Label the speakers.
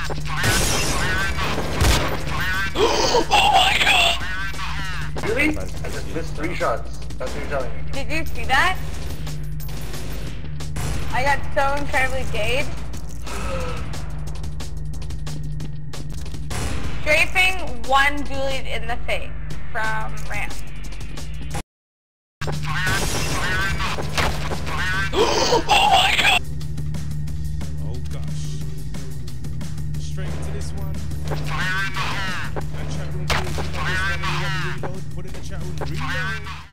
Speaker 1: Oh my god!
Speaker 2: Really? I just missed 3 shots. That's what you're telling me.
Speaker 3: Did you see that? I got so incredibly gayed. Strafing 1 dualied in the face from ramp.
Speaker 1: Oh my god!
Speaker 4: Oh gosh. Straight into this one. And chat room, please. Put in the chat room, reload.